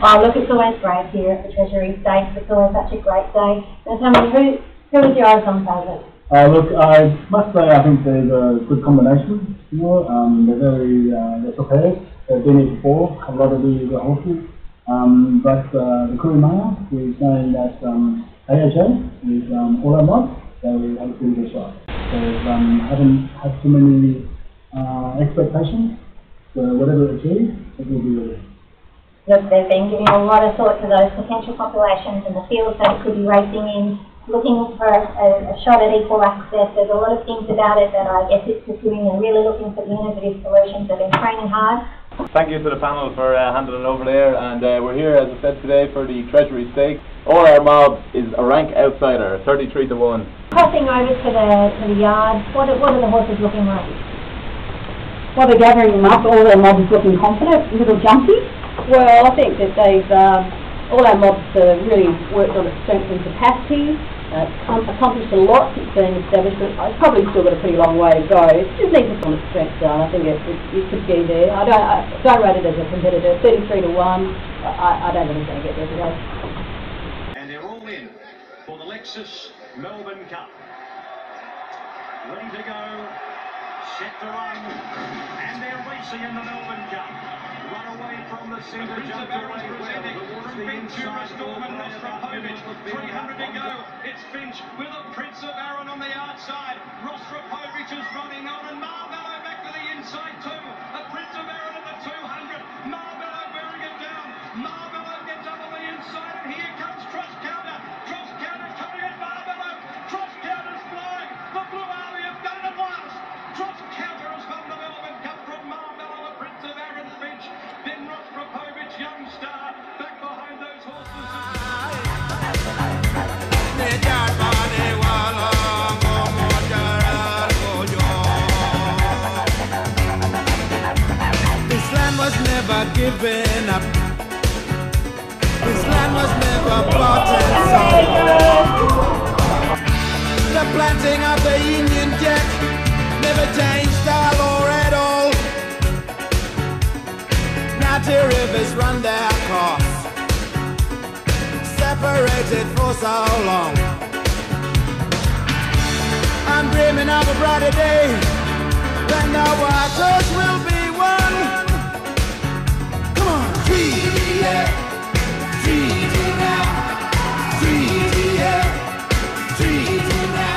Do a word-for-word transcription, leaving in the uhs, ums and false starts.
Oh, look, it's always great here at the Treasury Stakes. It's always such a great day. Now tell me, who, who is your odds-on favourite? Uh, look, I must say I think there's a good combination. You know, um, they're very uh, they're prepared. They've been here before. A lot of the, the horses. Um, but uh, the Kurumaya is saying that um, A H A is um, all our mod. They have a pretty good shot. They um, haven't had too many uh, expectations. So whatever it achieves, it will be really. Look, they've been giving a lot of thought to those potential populations and the fields that it could be racing in, looking for a, a shot at equal access. There's a lot of things about it that I guess it's pursuing and really looking for the innovative solutions. They've been training hard. Thank you to the panel for uh, handing it over there, and uh, we're here, as I said today, for the Treasury Stakes. All our mob is a rank outsider, thirty-three to one. Crossing over to the to the yard, what are, what are the horses looking like? Well, they're gathering them up. All their mobs looking confident, a little jumpy. Well, I think that they've, um, all our mobs have really worked on its strength and capacity, uh, accomplished a lot since being established, but it's probably still got a pretty long way to go. It just needs to put its strength down. I think it, it, it could be there. I don't, I don't rate it as a competitor. thirty-three to one, I, I don't think it's going to get there today. And they're all in for the Lexus Melbourne Cup. Ready to go, set to run, and they're racing in the Melbourne Cup. Run away from the centre, jump away well. From Finch to Restorman, Rostropovich, three hundred to go. It's Finch with a Prince of Aaron on the outside. Rostropovich is running on, and Marvello back to the inside too. A Prince of Aaron at the two hundred. Marvello bearing it down. Marvello gets up on the inside, and here comes Trust Counter. Trust Counter's coming at Marvello. Trust Counter's flying. The Blue Army have done it at last. Trust Counter has won the Melbourne Cup from Marvello, the Prince of Aaron Finch. Then Rostropovich, young star, back behind those horses. This land was never given up. This land was never bought and sold. The planting of the Union Jack never changed our law at all. Now the rivers run their course, separated for so long. I'm dreaming of a brighter day when the waters will be one. Come on, treaty, yeah, treaty now, treaty, yeah, treaty now.